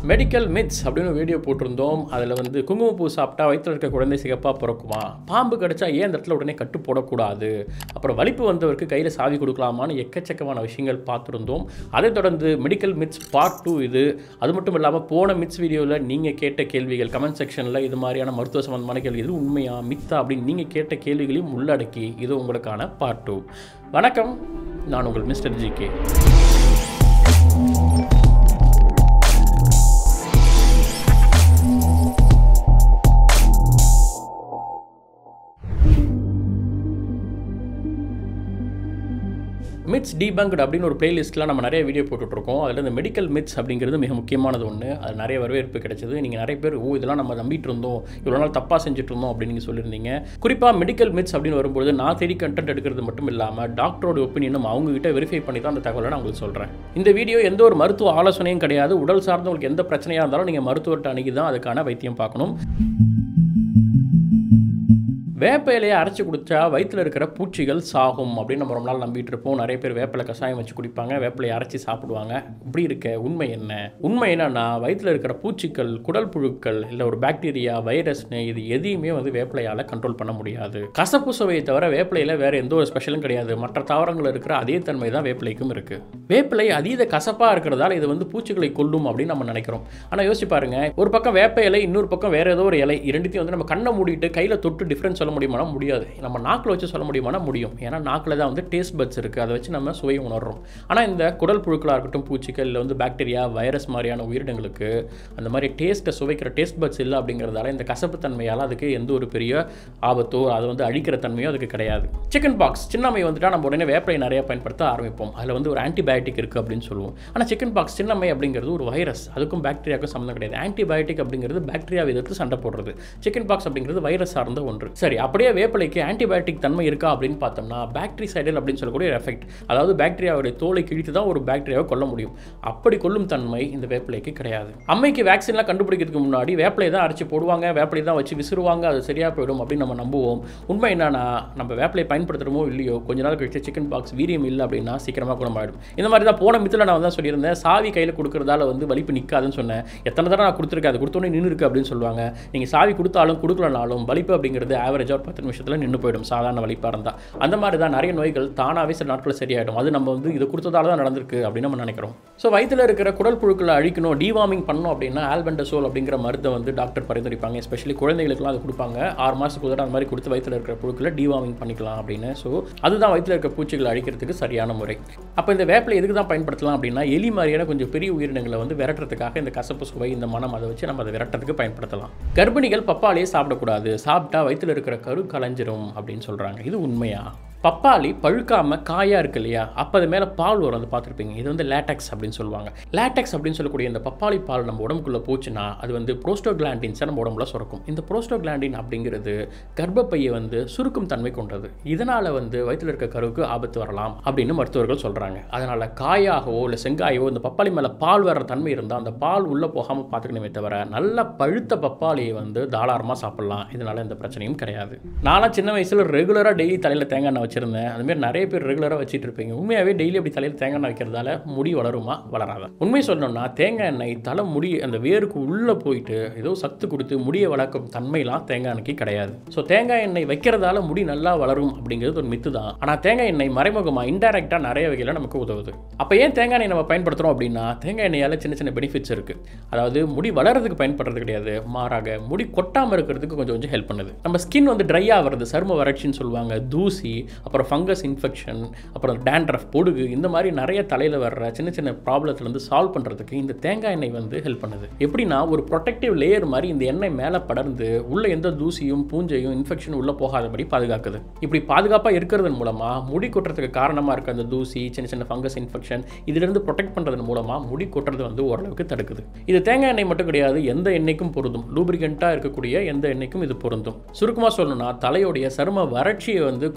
Medical myths அப்படின்னு ஒரு video போட்டிருந்தோம். அதில் வந்து குங்குமப்பூ சாப்பிட்டா வயிற்றில் இருக்க குழந்தை சிகப்பாக பிறக்குமா, பாம்பு கடிச்சா ஏன் அந்த இடத்துல உடனே கட்டு போடக்கூடாது, அப்புறம் வலிப்பு வந்தவருக்கு கையில் சாவி கொடுக்கலாமான்னு எக்கச்சக்கமான விஷயங்கள் பார்த்துருந்தோம். அதை தொடர்ந்து மெடிக்கல் மித்ஸ் பார்ட் 2 இது. அது மட்டும் இல்லாமல் போன மித்ஸ் வீடியோவில் நீங்கள் கேட்ட கேள்விகள் கமெண்ட் செக்ஷனில் இது மாதிரியான மருத்துவ சம்பந்தமான கேள்வி இது உண்மையா மித்தா அப்படின்னு நீங்கள் கேட்ட கேள்விகளையும் உள்ளடக்கி இது உங்களுக்கான பார்ட் 2. வணக்கம், நான் உங்கள் Mr.GK. மித்ஸ் டீபங்க்டு அப்படின்னு ஒரு பிளேலிஸ்ட்டில் நம்ம நிறைய வீடியோ போட்டுட்ருக்கோம். அதில் இந்த மெடிக்கல் மித்ஸ் அப்படிங்கிறது மிக முக்கியமானது ஒன்று. அது நிறைய வரவேற்பு கிடைச்சது. நீங்கள் நிறைய பேர் இதெல்லாம் நம்ம நம்பிட்டு இருந்தோம், இவ்வளோ நாள் தப்பாக செஞ்சுட்டு இருந்தோம் அப்படின்னு நீங்கள் சொல்லியிருந்தீங்க. குறிப்பாக மெடிக்கல் மித்ஸ் அப்படின்னு வரும்போது நான் தேடி கண்டென்ட் எடுக்கிறது மட்டும் இல்லாமல் டாக்டரோட ஒப்பீனியனும் அவங்ககிட்ட வெரிஃபை பண்ணி தான் அந்த தகவலை நான் உங்களுக்கு சொல்கிறேன். இந்த வீடியோ எந்த ஒரு மருத்துவ ஆலோசனையும் கிடையாது. உடல் சார்ந்த உங்களுக்கு எந்த பிரச்சனையாக இருந்தாலும் நீங்கள் மருத்துவர்கிட்ட அணுகி தான் அதுக்கான வைத்தியம் பார்க்கணும். வேப்ப இலையை அரைச்சி குடித்தா வயிற்றில் இருக்கிற பூச்சிகள் சாகும் அப்படின்னு நம்ம ரொம்ப நாள் நம்பிட்டு இருப்போம். நிறைய பேர் வேப்பிலை கஷாயம் வச்சு குடிப்பாங்க, வேப்பிலையை அரைச்சி சாப்பிடுவாங்க. இப்படி இருக்க உண்மை என்ன? உண்மை என்னன்னா, வயிற்றில் இருக்கிற பூச்சிகள், குடல் புழுக்கள், இல்லை ஒரு பாக்டீரியா, வைரஸ்னு இது எதையுமே வந்து வேப்பிலையால் கண்ட்ரோல் பண்ண முடியாது. கசப்பு சுவையை தவிர வேப்பிலையில் வேறு எந்த ஒரு ஸ்பெஷலும் கிடையாது. மற்ற தாவரங்கள் இருக்கிற அதே தன்மை தான் வேப்பிலைக்கும் இருக்குது. வேப்பிலை அதீத கசப்பாக இருக்கிறதால இது வந்து பூச்சிகளை கொல்லும் அப்படின்னு நம்ம நினைக்கிறோம். ஆனால் யோசிச்சு பாருங்க, ஒரு பக்கம் வேப்ப இலை, இன்னொரு பக்கம் வேறு ஏதோ ஒரு இலை, இரண்டுத்தையும் வந்து நம்ம கண்ணை மூடிட்டு கையில் தொட்டு டிஃப்ரென்ஸ் சொல்ல முடியுமா? முடியாது. நம்ம நாக்கில் வச்சு சொல்ல முடியுமா? முடியும். ஏன்னா நாக்கில் தான் வந்து டேஸ்ட் பட்ஸ் இருக்குது, அதை வச்சு நம்ம சுவையை உணர்றோம். ஆனால் இந்த குடல் புழுக்களாக இருக்கட்டும், பூச்சிகள், இல்லை வந்து பாக்டீரியா, வைரஸ் மாதிரியான உயிரினங்களுக்கு அந்த மாதிரி டேஸ்ட்டை சுவைக்கிற டேஸ்ட் பட்ஸ் இல்லை. அப்படிங்கிறதால இந்த கசப்பு தன்மையால் அதுக்கு எந்த ஒரு பெரிய ஆபத்தோ அதை வந்து அழிக்கிற தன்மையோ அதுக்கு கிடையாது. சிக்கன் பாக்ஸ் சின்னம்மை வந்துட்டால் நம்ம உடனே வேப்பிலை நிறைய பயன்படுத்த ஆரம்பிப்போம். அதில் வந்து ஒரு ஆன்டிபயோட்டிக் இருக்குது அப்படின்னு சொல்லுவோம். ஆனால் சிக்கன் பாக்ஸ் சின்னம்மை அப்படிங்கிறது ஒரு வைரஸ், அதுக்கும் பாக்டீரியாவுக்கும் சம்மந்தம் கிடையாது. ஆன்டிபயோட்டிக் அப்படிங்கிறது பாக்டீரியாவை எதிர்த்து சண்டை போடுறது. சிக்கன் பாக்ஸ் அப்படிங்கிறது வைரஸ் சார்ந்த ஒன்று. சரி, அப்படியே வேப்பிலைக்கு ஆன்டிபயோட்டிக் தன்மை இருக்கா அப்படின்னு பார்த்தோம்னா, பாக்டீரிசைடல் அப்படின்னு சொல்லக்கூடிய எஃபெக்ட், அதாவது பாக்டீரியாவுடைய தோலை கிழித்து தான் ஒரு பாக்டீரியாவை கொல்ல முடியும். அப்படி கொல்லும் தன்மை இந்த வேப்பிலைக்கு கிடையாது. அம்மைக்கு வேக்சின்லாம் கண்டுபிடிக்கிறதுக்கு முன்னாடி வேப்பிலை தான் அரைச்சி போடுவாங்க, வேப்பிலை தான் வச்சு விசிறுவாங்க, அது சரியாக போயிடும் அப்படின்னு நம்ம நம்புவோம். உண்மை என்னன்னா, நம்ம வேப்பிலை பயன்படுத்துகிறோமோ இல்லையோ, கொஞ்ச நாள் கழிச்சு சிக்கன் பாக்ஸ் வீரியம் இல்லை அப்படின்னா சீக்கிரமாக குணமாயிடும். இந்த மாதிரி தான் போன மித்தில் நான் தான் சொல்லியிருந்தேன், சாவி கையில் கொடுக்குறதால வந்து வலிப்பு நிற்காதுன்னு சொன்னேன். எத்தனை தடவை நான் கொடுத்துருக்கேன், அது கொடுத்தோன்னே நின்று இருக்கு அப்படின்னு சொல்லுவாங்க. நீங்கள் சாவி கொடுத்தாலும் கொடுக்கலனாலும் வலிப்பு அப்படிங்கிறது ஆவரேஜாக ஒரு 10 நிமிஷத்தில் நின்று போயிடும், சாதாரண வலிப்பாக இருந்தால். அந்த மாதிரி தான் நிறைய நோய்கள் தானாகவே சில நாட்கள் சரியாயிடும். அது நம்ம வந்து இது கொடுத்ததால தான் நடந்திருக்கு அப்படின்னு நம்ம நினைக்கிறோம். ஸோ வயிற்றில் இருக்கிற குடல் புழுக்களை அழிக்கணும், டிவார்மிங் பண்ணணும் அப்படின்னா ஆல்பெண்டசோல் அப்படிங்கிற மருந்தை வந்து டாக்டர் பரிந்துரைப்பாங்க. எஸ்பெஷலி குழந்தைகளுக்குலாம் அது கொடுப்பாங்க. 6 மாதத்துக்கு ஒரு அந்த மாதிரி கொடுத்து வயிற்றில் இருக்கிற புழுக்களை டிவார்மிங் பண்ணிக்கலாம் அப்படின்னு. ஸோ அதுதான் வயிற்றில் இருக்கிற பூச்சிகளை அழிக்கிறதுக்கு சரியான முறை. அப்போ இந்த வேப்பிலை எதுக்கு தான் பயன்படுத்தலாம் அப்படின்னா, எலி மாதிரியான கொஞ்சம் பெரிய உயிரினங்களை வந்து விரட்டுறதுக்காக இந்த கசப்பு சுவை, இந்த மனம், அதை வச்சு நம்ம அதை விரட்டுறதுக்கு பயன்படுத்தலாம். கர்ப்பிணிகள் பப்பாளியை சாப்பிடக்கூடாது, சாப்பிட்டா வயிற்றில் இருக்கிற கரு கலைஞ்சிரும் அப்படின்னு சொல்கிறாங்க. இது உண்மையா? பப்பாளி பழுக்காமல் காயாக இருக்கு இல்லையா, அப்போ அது மேலே பால் வரும், அதை பார்த்துருப்பீங்க. இது வந்து லேட்டக்ஸ் அப்படின்னு சொல்லுவாங்க. லேட்டக்ஸ் அப்படின்னு சொல்லக்கூடிய இந்த பப்பாளி பால் நம்ம உடம்புக்குள்ளே போச்சுன்னா அது வந்து புரோஸ்டோகிளாண்டின்ஸை நம்ம உடம்புல சுரக்கும். இந்த புரோஸ்டோகிளாண்டின் அப்படிங்கிறது கர்ப்பப்பையை வந்து சுருக்கும் தன்மை கொண்டது. இதனால் வந்து வயிற்றில் இருக்க கருவுக்கு ஆபத்து வரலாம் அப்படின்னு மருத்துவர்கள் சொல்கிறாங்க. அதனால் காயாகவோ இல்லை செங்காயவோ இந்த பப்பாளி மேலே பால் வர்ற தன்மை இருந்தால் அந்த பால் உள்ளே போகாமல் பார்த்துக்கணுமே தவிர, நல்ல பழுத்த பப்பாளியை வந்து தாராளமாக சாப்பிட்லாம். இதனால் எந்த பிரச்சனையும் கிடையாது. நானும் சின்ன வயசில் ரெகுலராக டெய்லி தலையில் தேங்காய் எண்ணெய் வச்சிருந்தேன். அதுமாதிரி நிறைய பேர் ரெகுலராக வச்சுட்டு இருப்பீங்க. உண்மையாகவே டெய்லி அப்படி தலையில் தேங்காய் எண்ணெய் வைக்கிறதால முடி வளருமா வளராதா? உண்மை சொல்லணும்னா, தேங்காய் எண்ணெய் தலை முடி அந்த வேருக்கு உள்ளே போயிட்டு ஏதோ சத்து கொடுத்து முடியை வளர்க்கும் தன்மைலாம் தேங்காய் எண்ணெய்க்கு கிடையாது. ஸோ தேங்காய் எண்ணெய் வைக்கிறதால முடி நல்லா வளரும் அப்படிங்கிறது ஒரு மித்து தான். ஆனால் தேங்காய் எண்ணெய் மறைமுகமாக இன்டைரக்டாக நிறைய வகையில் நமக்கு உதவுது. அப்போ ஏன் தேங்காய் எண்ணெய் நம்ம பயன்படுத்துகிறோம் அப்படின்னா, தேங்காய் எண்ணெயால் சின்ன சின்ன பெனிஃபிட்ஸ் இருக்குது. அதாவது முடி வளர்கிறதுக்கு பயன்படுறது கிடையாது, மாறாக முடி கொட்டாமல் இருக்கிறதுக்கு கொஞ்சம் கொஞ்சம் ஹெல்ப் பண்ணுது. நம்ம ஸ்கின் வந்து ட்ரை ஆகிறது, சரும வறட்சின்னு சொல்லுவாங்க, தூசி, அப்புறம் ஃபங்கஸ் இன்ஃபெக்ஷன், அப்புறம் டேண்ட்ரஃப், பொடுகு, இந்த மாதிரி நிறைய தலையில் வர்ற சின்ன சின்ன ப்ராப்ளத்துலேருந்து சால்வ் பண்ணுறதுக்கு இந்த தேங்காய் எண்ணெய் வந்து ஹெல்ப் பண்ணுது. எப்படின்னா, ஒரு ப்ரொடெக்டிவ் லேயர் மாதிரி இந்த எண்ணெய் மேலே படர்ந்து உள்ள எந்த தூசியும் பூஞ்சையும் இன்ஃபெக்ஷன் உள்ளே போகாதபடி பாதுகாக்குது. இப்படி பாதுகாப்பாக இருக்கிறதன் மூலமாக முடி கொட்டுறதுக்கு காரணமாக இருக்க அந்த தூசி, சின்ன சின்ன ஃபங்கஸ் இன்ஃபெக்ஷன், இதிலிருந்து ப்ரொடெக்ட் பண்ணுறதன் மூலமாக முடி கொட்டுறது வந்து ஓரளவுக்கு தடுக்குது. இது தேங்காய் எண்ணெய் மட்டும் கிடையாது, எந்த எண்ணெய்க்கும் பொருந்தும். லூப்ரிகண்ட்டாக இருக்கக்கூடிய எந்த எண்ணெய்க்கும் இது பொருந்தும். சுருக்கமாக சொல்லணும்னா, தலையோடைய சரும வறட்சியை வந்து குறைக்கிறதன்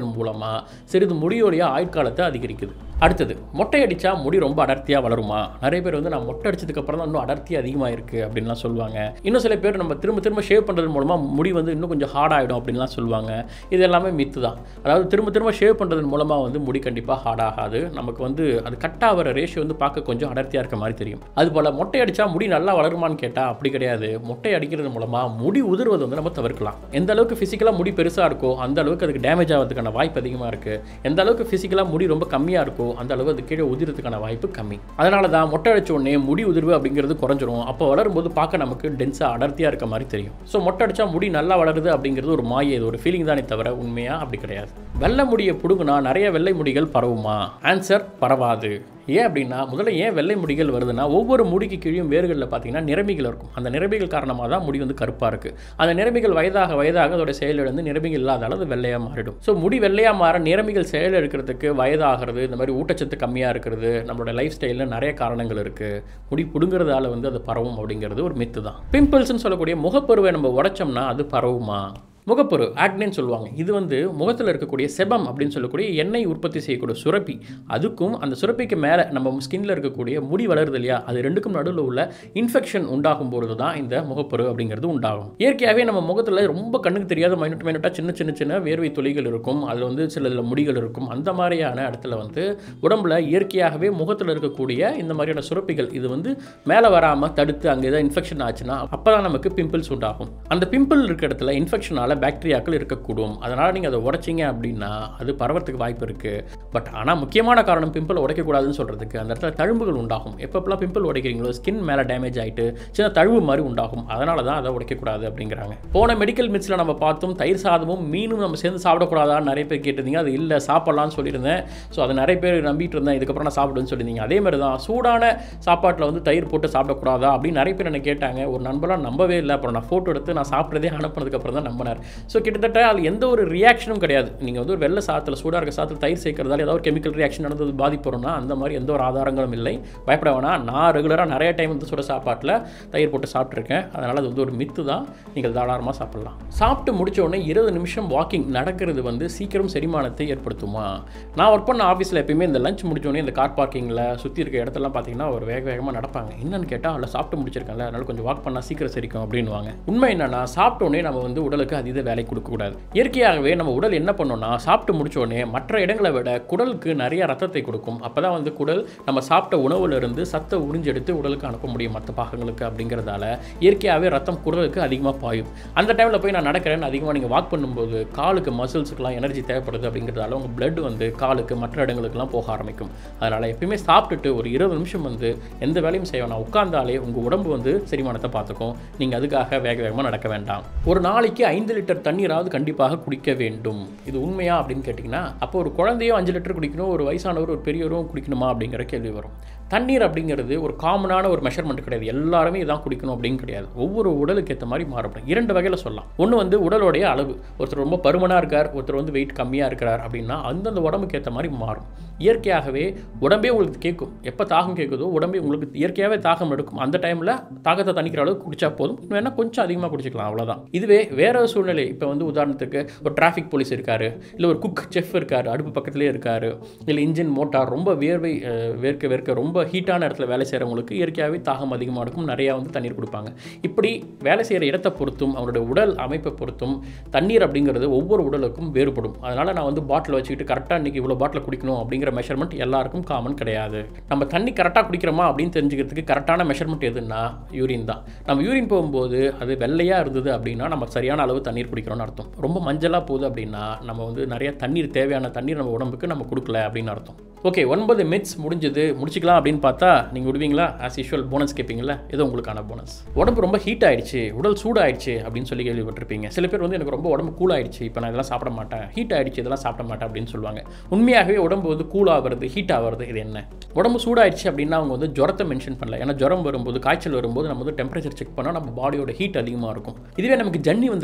சாப்பிடுவதன் மூலமாக சிறிது முடியோடைய ஆயுட்காலத்தை அதிகரிக்குது. அடுத்தது, மொட்டை அடித்தா முடி ரொம்ப அடர்த்தியாக வளருமா? நிறைய பேர் வந்து நான் மொட்டை அடிச்சதுக்கு அப்புறம் தான் இன்னும் அடர்த்தி அதிகமாக இருக்குது அப்படின்லாம் சொல்லுவாங்க. இன்னும் சில பேர் நம்ம திரும்ப திரும்ப ஷேவ் பண்ணுறது மூலமாக முடி வந்து இன்னும் கொஞ்சம் ஹார்ட் ஆகிடும் அப்படின்லாம் சொல்லுவாங்க. இது எல்லாமே மித்து தான். அதாவது திரும்ப திரும்ப ஷேவ் பண்ணுறது மூலமாக வந்து முடி கண்டிப்பாக ஹார்ட் ஆகாது. நமக்கு வந்து அது கட் ஆகிற ரேஷியோ வந்து பார்க்க கொஞ்சம் அடர்த்தியாக இருக்க மாதிரி தெரியும். அதுபோல் மொட்டை அடித்தா முடி நல்லா வளருமான்னு கேட்டால் அப்படி கிடையாது. மொட்டை அடிக்கிறது மூலமாக முடி உதிர்வது வந்து நம்ம தவிர்க்கலாம். எந்த அளவுக்கு ஃபிசிக்கலாக முடி பெருசாக இருக்கோ அந்த அளவுக்கு அதுக்கு டேமேஜ் ஆகிறதுக்கான வாய்ப்பு அதிகமாக இருக்குது. எந்த அளவுக்கு ஃபிசிக்கலாக முடி ரொம்ப கம்மியாக இருக்கோ அந்த அளவு அது கீழே உதிரத்துக்கான வாய்ப்பு கம்மி. அதனால தான் மொட்டை அடிச்ச உடனே முடி உதிர்வு அப்படிங்கிறது குறைஞ்சிரும். அப்போ வளரும்போது பார்க்க நமக்கு டென்ஸாக அடர்த்தியாக இருக்க மாதிரி தெரியும். ஸோ மொட்டை அடிச்சா முடி நல்லா வளருது அப்படிங்கிறது ஒரு மாயை, இது ஒரு ஃபீலிங் தானே தவிர உண்மையாக அப்படி கிடையாது. வெள்ளை முடியை பிடுங்குனா நிறைய வெள்ளை முடிகள் பரவுமா? ஆன்சர், பரவாது. ஏன் அப்படின்னா, முதல்ல ஏன் வெள்ளை முடிகள் வருதுன்னா, ஒவ்வொரு முடிக்கு கீழும் வேர்களில் பார்த்தீங்கன்னா நிறமிகள் இருக்கும். அந்த நிறமிகள் காரணமாக தான் முடி வந்து கருப்பாக இருக்குது. அந்த நிறமிகள் வயதாக வயதாக அதோட செயலிழந்து நிறமிகள் இல்லாதால அது வெள்ளையாக மாறிடும். ஸோ முடி வெள்ளையாக மாற நிறமிகள் செயல் எடுக்கிறதுக்கு வயதாகிறது, இந்த மாதிரி ஊட்டச்சத்து கம்மியாக இருக்கிறது, நம்மளோட லைஃப் ஸ்டைலில் நிறைய காரணங்கள் இருக்குது. முடி பிடுங்குறதால வந்து அது பரவும் அப்படிங்கிறது ஒரு மித்து தான். பிம்பிள்ஸ்ன்னு சொல்லக்கூடிய முகப்பருவை நம்ம உடைச்சோம்னா அது பரவுமா? முகப்பரு ஆக்னேன்னு சொல்லுவாங்க. இது வந்து முகத்தில் இருக்கக்கூடிய செபம் அப்படின்னு சொல்லக்கூடிய எண்ணெய் உற்பத்தி செய்யக்கூடிய சுரப்பி, அதுக்கும் அந்த சுரப்பிக்கு மேலே நம்ம ஸ்கின்ல இருக்கக்கூடிய முடி வளருது இல்லையா, அது ரெண்டுக்கும் நடுவில் உள்ள இன்ஃபெக்ஷன் உண்டாகும் பொழுது தான் இந்த முகப்பரு அப்படிங்கிறது உண்டாகும். இயற்கையாகவே நம்ம முகத்தில் ரொம்ப கண்ணுக்கு தெரியாத மைனூட்டாக சின்ன வேர்வை துளிகள் இருக்கும். அதில் வந்து சில முடிகள் இருக்கும். அந்த மாதிரியான இடத்துல வந்து உடம்புல இயற்கையாகவே முகத்தில் இருக்கக்கூடிய இந்த மாதிரியான சுரப்பிகள் இது வந்து மேலே வராமல் தடுத்து அங்கே ஏதாவது இன்ஃபெக்ஷன் ஆச்சுன்னா அப்போ தான் நமக்கு பிம்பிள்ஸ் உண்டாகும். அந்த பிம்பிள் இருக்க இடத்துல இன்ஃபெக்ஷனால் பாக்டீரியாக்கள் இருக்கக்கூடும். அதனால் நீங்கள் அதை உடைச்சிங்க அப்படின்னா அது பரவறதுக்கு வாய்ப்பு இருக்குது. பட் ஆனால் முக்கியமான காரணம் பிம்பிள் உடைக்கக்கூடாதுன்னு சொல்கிறதுக்கு, அந்த இடத்துல தழும்புகள் உண்டாகும். எப்பப்பெல்லாம் பிம்பிள் உடைக்கிறீங்களோ ஸ்கின் மேலே டேமேஜ் ஆகிட்டு சின்ன தழுவு மாதிரி உண்டாகும். அதனால தான் அதை உடைக்கக்கூடாது அப்படிங்கிறாங்க. போன மெடிக்கல் மிட்ஸில் நம்ம பார்த்தோம், தயிர் சாதமும் மீனும் நம்ம சேர்ந்து சாப்பிடக்கூடாதான்னு நிறைய பேர் கேட்டிருந்தீங்க. அது இல்லை, சாப்பிட்லான்னு சொல்லியிருந்தேன். ஸோ அதை நிறைய பேர் நம்பிட்டு இருந்தேன். இதுக்கப்புறம் நான் சாப்பிடுன்னு சொல்லியிருந்தீங்க. அதே மாதிரி தான் சூடான சாப்பாட்டில் வந்து தயிர் போட்டு சாப்பிடக்கூடாதா அப்படின்னு நிறைய பேர் என்ன கேட்டாங்க. ஒரு நண்பலாம் நம்பவே இல்லை. அப்புறம் நான் ஃபோட்டோ எடுத்து நான் சாப்பிட்றதே அனுப்புனதுக்கப்புறம் தான் நம்பினார். ஸோ கிட்டத்தட்ட அது எந்த ஒரு ரியாக்ஷனும் கிடையாது. நீங்கள் வந்து ஒரு வெள்ளை சாத்தில் சூடாக இருக்க சாத்தில் தயிர் சேர்க்கறதால ஏதாவது ஒரு கெமிக்கல் ரியாக்ஷன் நடந்தது பாதிப்புறோம்னா அந்த மாதிரி எந்த ஒரு ஆதாரங்களும் இல்லை. பயப்பட வேணாம். நான் ரெகுலராக நிறைய டைம் வந்து சுட சாப்பாட்டில் தயிர் போட்டு சாப்பிட்ருக்கேன். அதனால் அது வந்து ஒரு மித்து தான். நீங்கள் தாராளமாக சாப்பிட்லாம். சாப்பிட்டு முடிச்ச உடனே 20 நிமிஷம் வாக்கிங் நடக்கிறது வந்து சீக்கிரம் செரிமானத்தை ஏற்படுத்துமா? நான் ஒர்க் பண்ண ஆஃபீஸில் எப்பயுமே இந்த லஞ்ச் முடிச்சோடனே இந்த கார் பார்க்கிங்கில் சுற்றி இருக்க இடத்தெல்லாம் பார்த்தீங்கன்னா ஒரு வேகமாக நடப்பாங்க. என்னன்னு கேட்டால் அதில் சாப்பிட்டு முடிச்சிருக்காங்கல்ல, அதனால் கொஞ்சம் வாக் பண்ணால் சீக்கிரம் சரிக்கும் அப்படின்வாங்க. உண்மை என்னன்னா, சாப்பிட்டோன்னே நம்ம வந்து உடலுக்கு அதீத வேலை கொடுக்கக்கூடாது. இயற்கையாகவே நம்ம உடல் என்ன பண்ணோம்னா, சாப்பிட்டு முடிச்சோடனே மற்ற இடங்களை விட குடலுக்கு நிறைய ரத்தத்தை கொடுக்கும். அப்போ தான் வந்து குடல் நம்ம சாப்பிட்ட உணவுலேருந்து சத்தை உறிஞ்செடுத்து உடலுக்கு அனுப்ப முடியும் மற்ற பாகங்களுக்கு. அப்படிங்கிறதால இயற்கையாகவே ரத்தம் குடலுக்கு அதிகமாக பாயும். அந்த டைமில் போய் நான் நடக்கிறேன்னு அதிகமாக நீங்கள் வாக் பண்ணும்போது காலுக்கு மசில்ஸுக்கெலாம் எனர்ஜி தேவைப்படுது. அப்படிங்கிறதால உங்கள் பிளட் வந்து காலுக்கு மற்ற இடங்களுக்கெல்லாம் போக ஆரம்பிக்கும். அதனால் எப்பயுமே சாப்பிட்டுட்டு ஒரு 20 நிமிஷம் வந்து எந்த வேலையும் செய்ய வேணாம். உட்கார்ந்தாலே உங்கள் உடம்பு வந்து செரிமானத்தை பார்த்துக்கும். நீங்கள் அதுக்காக வேகமாக நடக்க வேண்டாம். ஒரு நாளைக்கு 5 லிட்டர் தண்ணீராவது கண்டிப்பாக குடிக்க வேண்டும். இது உண்மையா அப்படின்னு கேட்டிங்கன்னா, அப்போ ஒரு குழந்தையும் 5 லிட்டர் குடிக்கணும், ஒரு வயசானவர் ஒரு பெரியவரும் குடிக்கணுமா அப்படிங்கிற கேள்வி வரும். தண்ணீர் அப்படிங்கிறது ஒரு காமனான ஒரு மெஷர்மெண்ட் கிடையாது. எல்லாருமே இதான் குடிக்கணும் அப்படின்னு கிடையாது. ஒவ்வொரு உடலுக்கு ஏற்ற மாதிரி மாறுபடும். 2 வகையில் சொல்லலாம். ஒன்று வந்து உடலுடைய அளவு. ஒருத்தர் ரொம்ப பருமனாக இருக்கார், ஒருத்தர் வந்து வெயிட் கம்மியாக இருக்கிறார் அப்படின்னா அந்தந்த உடம்புக்கு ஏற்ற மாதிரி மாறும். இயற்கையாகவே உடம்பே உங்களுக்கு கேட்கும். எப்போ தாகம் கேட்குதோ உடம்பே உங்களுக்கு இயற்கையாகவே தாகம் எடுக்கும். அந்த டைமில் தாகத்தை தணிக்கிற அளவுக்கு குடிச்சா போதும். வேணால் கொஞ்சம் அதிகமாக குடிச்சிக்கலாம், அவ்வளோதான். இதுவே வேற சூழ்நிலை, இப்போ வந்து உதாரணத்துக்கு ஒரு டிராஃபிக் போலீஸ் இருக்காரு, இல்லை ஒரு குக் செஃப் இருக்காரு, அடுப்பு பக்கத்துலேயே இருக்காரு, இல்லை இன்ஜின் மோட்டார் ரொம்ப வேர்க்க ரொம்ப ஹீட்டான இடத்துல வேலை செய்கிறவங்களுக்கு இயற்கையாகவே தாகம் அதிகமாக இருக்கும். நிறையா வந்து தண்ணீர் கொடுப்பாங்க. இப்படி வேலை செய்கிற இடத்தை பொறுத்தும் அவருடைய உடல் அமைப்பை பொறுத்தும் தண்ணீர் அப்படிங்கிறது ஒவ்வொரு உடலுக்கும் வேறுபடும். அதனால் நான் வந்து பாட்டில் வச்சுக்கிட்டு கரெக்டாக இன்றைக்கி இவ்வளோ பாட்டில் குடிக்கணும் அப்படிங்கிற மெஷர்மெண்ட் எல்லாருக்கும் காமன் கிடையாது. நம்ம தண்ணி கரெக்டாக குடிக்கிறோமா அப்படின்னு தெரிஞ்சுக்கிறதுக்கு கரெக்டான மெஷர்மெண்ட் எதுன்னா யூரின் தான். நம்ம யூரின் போகும்போது அது வெள்ளையாக இருந்தது அப்படின்னா நம்ம சரியான அளவு தண்ணீர் குடிக்கிறோம்னு அர்த்தம். ரொம்ப மஞ்சளாக போகுது அப்படின்னா நம்ம வந்து நிறைய தண்ணீர், தேவையான தண்ணீர் நம்ம உடம்புக்கு நம்ம கொடுக்கல அப்படின்னு அர்த்தம். ஓகே, 9 மினிட்ஸ் முடிச்சுக்கலாம் அப்படின்னு பார்த்தா நீங்கள் விடுவீங்களா? ஆஸ் யூஷுவல் போனஸ் கேட்பீங்களா? ஏதோ உங்களுக்கான போனஸ். உடம்பு ரொம்ப ஹீட் ஆயிடுச்சு, உடல் சூடாயிடுச்சு அப்படின்னு சொல்லி கேள்விப்பட்டிருப்பீங்க. சில பேர் வந்து எனக்கு ரொம்ப உடம்பு கூல் ஆயிடுச்சு, இப்போ நான் இதெல்லாம் சாப்பிட மாட்டேன், ஹீட் ஆயிடுச்சு இதெல்லாம் சாப்பிட மாட்டேன் அப்படின்னு சொல்லுவாங்க. உண்மையாகவே உடம்பு வந்து கூல் ஆகிறது, ஹீட் ஆகிறது இது என்ன? உடம்பு சூடாயிடுச்சு அப்படின்னா அவங்க வந்து ஜுரத்தை மென்ஷன் பண்ணல. ஏன்னா ஜுரம் வரும்போது, காய்ச்சல் வரும்போது நம்ம வந்து டெம்பரேச்சர் செக் பண்ணால் நம்ம பாடியோட ஹீட் அதிகமாக இருக்கும். இதுவே நமக்கு ஜன்னி வந்துருச்சு அப்படின்னா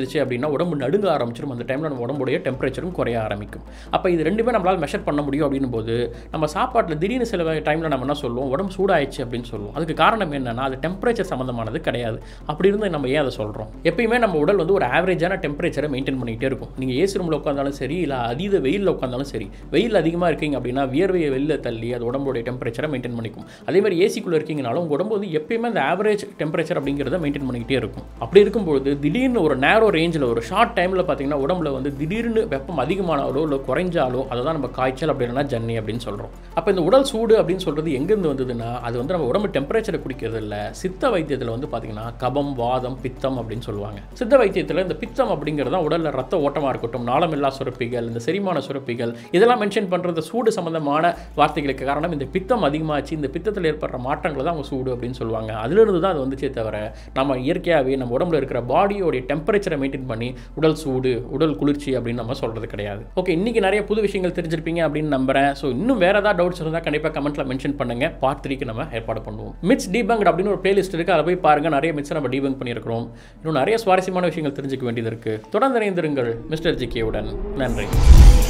அப்படின்னா உடம்பு நடுங்க ஆரம்பிச்சிடும். அந்த டைமில் நம்ம உடம்புடைய டெம்பரேச்சரும் குறைய ஆரம்பிக்கும். அப்போ இது ரெண்டுமே நம்மளால் மெஷர் பண்ண முடியும் அப்படின்னும் போது நம்ம சாப்பாட்டில் திடீர்னு சில டைமில் நம்ம என்ன சொல்லுவோம், உடம்பு சூடாயிடுச்சு அப்படின்னு சொல்லுவோம். அதுக்கு காரணம் என்னன்னா அது டெம்பரேச்சர் சம்மந்தமானது கிடையாது. அப்படி இருந்து நம்ம ஏன் அதை சொல்கிறோம்? எப்பயுமே நம்ம உடல் வந்து ஒரு ஆவரேஜான டெம்பரேச்சரை மெயின்டைன் பண்ணிகிட்டே இருக்கும். நீங்கள் ஏசி ரூமில் உட்காந்தாலும் சரி, இல்லை அதீத வெயிலில் உட்காந்தாலும் சரி, வெயில் அதிகமாக இருக்கீங்க அப்படின்னா வியர்வையை வெளியில் தள்ளி அது உடம்புடைய டெம்பரேச்சரை மெயின்டைன் பண்ணிக்கும். அதே மாதிரி ஏசிக்குள்ளே இருக்கீங்கனாலும் உங்கள் உடம்பு வந்து எப்பயுமே அந்த ஆவரேஜ் டெம்பரேச்சர் அப்படிங்கிறத மெயின்டைன் பண்ணிக்கிட்டே இருக்கும். அப்படி இருக்கும்போது திடீர்னு ஒரு நேரோ ரேஞ்சில் ஒரு ஷார்ட் டைமில் பார்த்தீங்கன்னா உடம்புல வந்து திடீர்னு வெப்பம் அதிகமானாலோ இல்லை குறைஞ்சாலோ அதை தான் நம்ம காய்ச்சல் அப்படின்னா ஜன்னி அப்படின்னு சொல்கிறோம். அப்போ இந்த உடல் சூடு அப்படின்னு சொல்கிறது எங்கேருந்து வந்ததுன்னா அது வந்து நம்ம உடம்பு டெம்பரேச்சரை குடிக்கிறது இல்லை. சித்த வைத்தியத்தில் வந்து பார்த்தீங்கன்னா கபம், வாதம், பித்தம் அப்படின்னு சொல்லுவாங்க. சித்த வைத்தியத்தில் இந்த பித்தம் அப்படிங்கிறது உடலில் ரத்த ஓட்டமாக இருக்கட்டும், நாளமில்லா சுரப்பிகள், இந்த செரிமான சுரப்பிகள் இதெல்லாம் மென்ஷன் பண்ணுறது சூடு சம்பந்தமான வார்த்தைகளுக்கு காரணம் இந்த பித்தம் அதிகமாச்சு. இந்த பித்தத்தில் ஏற்படுற மாற்றங்களை தான் அவங்க சூடு அப்படின்னு சொல்லுவாங்க. அதிலிருந்து தான் அது வந்துச்சே தவிர நம்ம இயற்கையாகவே நம்ம உடம்புல இருக்கிற பாடியோடைய டெம்பரேச்சரை மெயின்டைன் பண்ணி உடல் சூடு, உடல் குளிர்ச்சி அப்படின்னு நம்ம சொல்கிறது கிடையாது. ஓகே, இன்னைக்கு நிறைய புது விஷயங்கள் தெரிஞ்சிருப்பீங்க அப்படின்னு நம்புறேன். ஸோ இன்னும் வேறு ஏதாவது டவுட்ஸ் இருந்தால் கண்டிப்பாக கமெண்ட்டில் மென்ஷன் பண்ணுங்கள். பார்ட் 3க்கு நம்ம ஏற்பாடு பண்ணுவோம். மித்ஸ் டீபங்க்ட் அப்படின்னு ஒரு பிளேலிஸ்ட் இருக்குது, அதை போய் பாருங்கள். நிறைய மித்ஸை நம்ம டீபங்க் பண்ணியிருக்கிறோம். இன்னும் நிறைய சுவாரஸ்யமான விஷயங்கள் தெரிஞ்சுக்க வேண்டியது இருக்குது. தொடர்ந்து இணைந்திருங்கள் மிஸ்டர் ஜிகேவுடன். நன்றி.